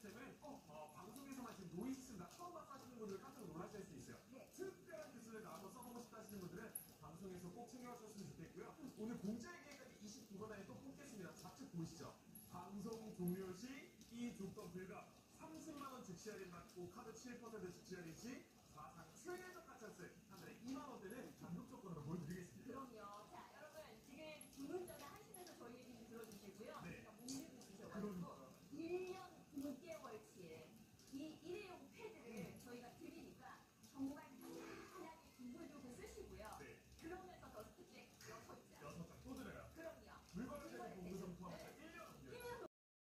시스템은 방송에서만 지금 노이즈 쓴다 처음 하시는 분들 깜짝 놀라실 수 있어요. 네. 특별한 기술을 나눠 써보고 싶다 하시는 분들은 방송에서 꼭 챙겨주셨으면 좋겠고요. 오늘 공짜의 기회까지 22번 안에 또 뽑겠습니다. 좌측 보이시죠? 방송 종료 시 이 조건 불가 30만원 즉시 할인 받고 카드 7% 즉시 할인 시 사상 최대저가 찬스 한 달에 2만원대는 단독 조건으로 보여드리겠습니다. 그럼요. 자, 여러분 지금 주문 전에 하시면서 저희 얘기 좀 들어주시고요. 네. 문제도 주셔가지고 1년 6개월치의 이 일회용 패드를 저희가 드리니까 정말 편안하게 두고두고 쓰시고요. 네. 그러면서 더스트백 6장. 6장 또 드려요. 그럼요. 물건을 대신 공구성 포함해서 네. 1년 일 년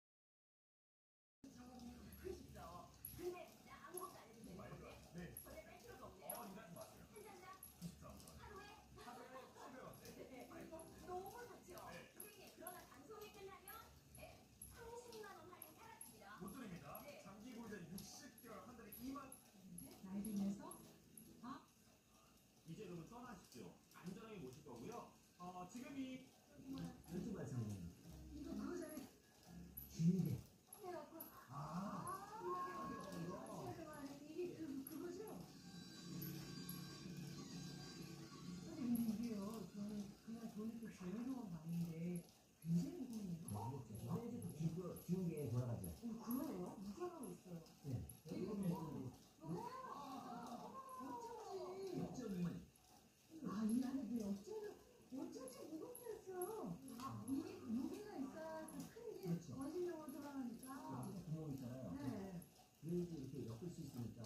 크시죠? 근데 아무것도 안 해도 되는 건데 네. 전에 뺄 필요가 없네요. 이날 맞아요. 한 잔당 93원. 하루에 하루에 700원대. 네. 너무 좋죠? 네. 선생님, 그러나 방송이 끝나면 30만 원 할인 사라집니다. 못 드립니다. 네. 장기 보유자 60개월 한 달에 2만. 나이 들면서 이제 여러분 떠나십시오. 안전하게 모실 거고요. 지금이 유튜브에 상님 이거 그거잖아요. 길게 해갖고 이게 그거죠? 근데 이게요, 저는 그냥 돈이 또 재활용한 봤는데 굉장히 무거워요. 어제도 기운 게 돌아가죠. 그러네요. 무게가고 있어요. 네. 그러면 어쩐지. 역전이 이 안에 어쩐지 무겁겠어. 이게 무게가 있어야 큰 게 그렇죠. 원심력으로 돌아가니까. 구멍 있잖아요. 네. 그래야지 이렇게 엮을 수 있으니까.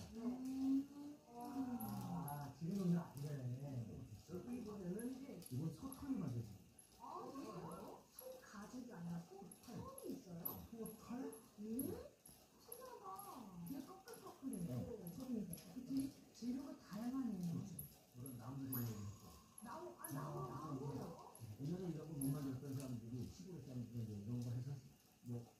지금은 안 되네. 여기 보면은 이건 석탄이 만들지. 이거 소 가죽이 아니라 소털이 있어요? 소털? 신기하다. 이게 꺼끌꺼끌해요. 소리니까. 재료가 다양하네요. 그런 나무들이 나무요? 옛날에 이런 거 못 만들었던 사람들이 시골에 사람들이 이런 거 해서 뭐